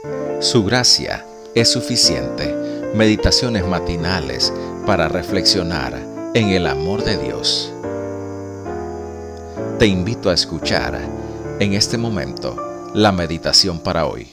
Su gracia es suficiente. Meditaciones matinales para reflexionar en el amor de Dios. Te invito a escuchar en este momento la meditación para hoy.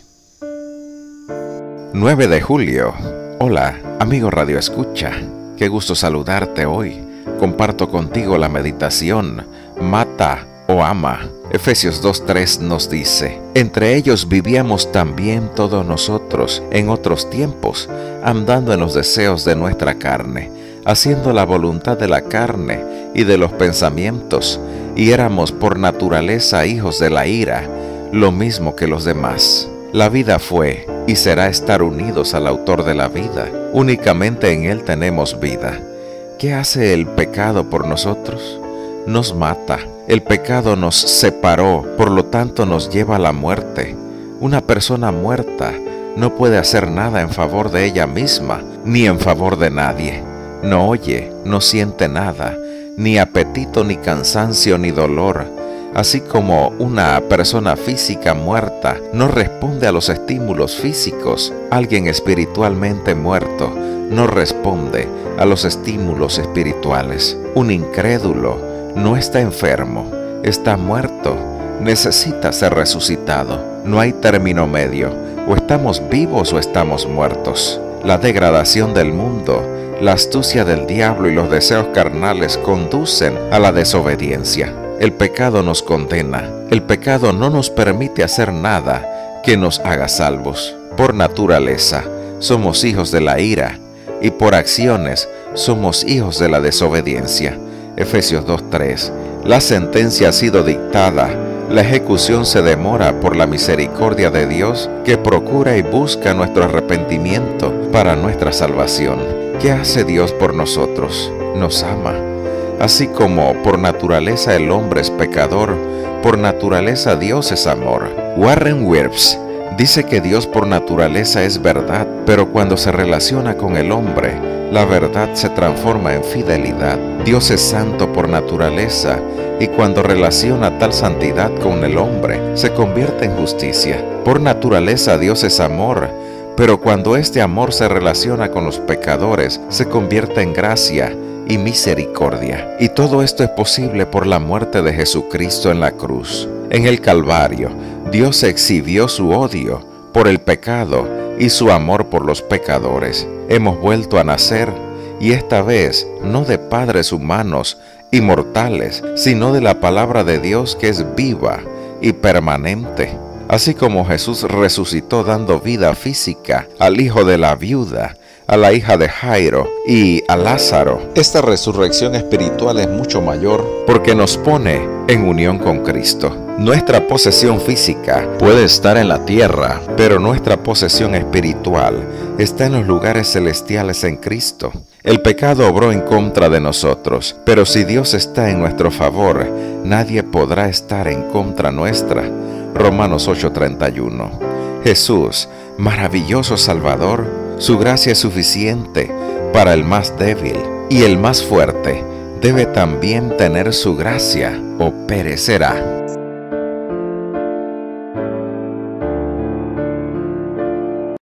9 de julio. Hola, amigo Radio Escucha. Qué gusto saludarte hoy. Comparto contigo la meditación. Mata o ama. Efesios 2:3 nos dice: entre ellos vivíamos también todos nosotros en otros tiempos, andando en los deseos de nuestra carne, haciendo la voluntad de la carne y de los pensamientos, y éramos por naturaleza hijos de la ira, lo mismo que los demás. La vida fue y será estar unidos al autor de la vida. Únicamente en Él tenemos vida. ¿Qué hace el pecado por nosotros? Nos mata. El pecado nos separó, por lo tanto nos lleva a la muerte. Una persona muerta no puede hacer nada en favor de ella misma, ni en favor de nadie. No oye, no siente nada, ni apetito, ni cansancio, ni dolor. Así como una persona física muerta no responde a los estímulos físicos, alguien espiritualmente muerto no responde a los estímulos espirituales. Un incrédulo no está enfermo, está muerto, necesita ser resucitado. No hay término medio, o estamos vivos o estamos muertos. La degradación del mundo, la astucia del diablo y los deseos carnales conducen a la desobediencia. El pecado nos condena. El pecado no nos permite hacer nada que nos haga salvos. Por naturaleza, somos hijos de la ira, y por acciones somos hijos de la desobediencia. Efesios 2:3. La sentencia ha sido dictada. La ejecución se demora por la misericordia de Dios, que procura y busca nuestro arrepentimiento para nuestra salvación. ¿Qué hace Dios por nosotros? Nos ama. Así como por naturaleza el hombre es pecador, por naturaleza Dios es amor. Warren Wiersbe dice que Dios por naturaleza es verdad, pero cuando se relaciona con el hombre, la verdad se transforma en fidelidad. Dios es santo por naturaleza, y cuando relaciona tal santidad con el hombre, se convierte en justicia. Por naturaleza Dios es amor, pero cuando este amor se relaciona con los pecadores, se convierte en gracia y misericordia. Y todo esto es posible por la muerte de Jesucristo en la cruz. En el Calvario, Dios exhibió su odio por el pecado y su amor por los pecadores. Hemos vuelto a nacer, y esta vez no de padres humanos y mortales, sino de la palabra de Dios que es viva y permanente. Así como Jesús resucitó dando vida física al hijo de la viuda, a la hija de Jairo y a Lázaro, esta resurrección espiritual es mucho mayor porque nos pone en unión con Cristo. Nuestra posesión física puede estar en la tierra, pero nuestra posesión espiritual está en los lugares celestiales en Cristo. El pecado obró en contra de nosotros, pero si Dios está en nuestro favor, nadie podrá estar en contra nuestra. Romanos 8:31. Jesús, maravilloso Salvador, su gracia es suficiente para el más débil, y el más fuerte debe también tener su gracia o perecerá.